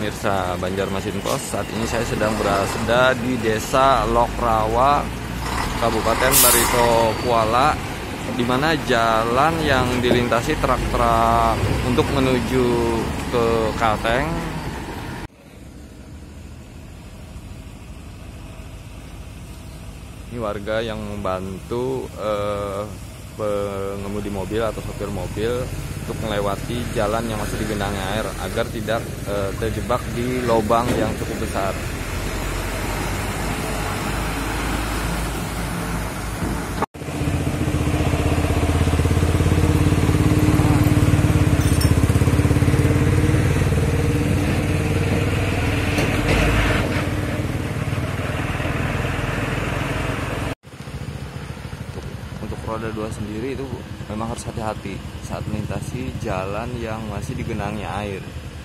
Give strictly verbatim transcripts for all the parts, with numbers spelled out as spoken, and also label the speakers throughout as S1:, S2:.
S1: pemirsa Banjarmasin Pos. Saat ini saya sedang berada di Desa Lokrawa, Kabupaten Barito Kuala, di mana jalan yang dilintasi truk-truk untuk menuju ke Kalteng. Ini warga yang membantu eh, pengemudi mobil atau sopir mobil untuk melewati jalan yang masih digenangi air agar tidak eh, terjebak di lubang yang cukup besar. Untuk roda dua sendiri itu memang harus hati-hati saat melintasi jalan yang masih digenangi air.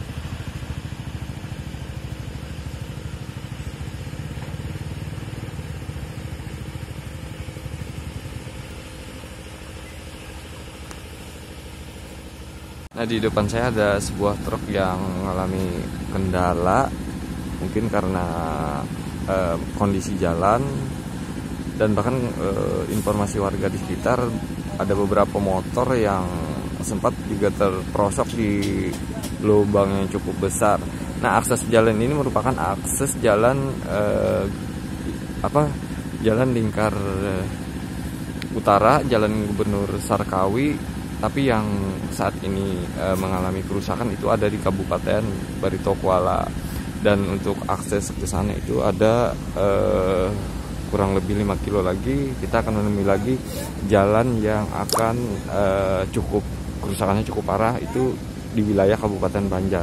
S1: Nah, di depan saya ada sebuah truk yang mengalami kendala, mungkin karena eh, kondisi jalan. Dan bahkan e, informasi warga di sekitar ada beberapa motor yang sempat juga terperosok di lubang yang cukup besar. Nah, akses jalan ini merupakan akses jalan e, apa jalan lingkar e, utara, jalan Gubernur Sarkawi, tapi yang saat ini e, mengalami kerusakan itu ada di Kabupaten Barito Kuala. Dan untuk akses ke sana itu ada e, kurang lebih lima kilo lagi kita akan menemui lagi jalan yang akan uh, cukup kerusakannya cukup parah, itu di wilayah Kabupaten Banjar.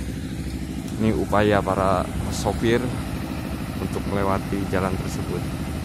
S1: Ini upaya para sopir untuk melewati jalan tersebut.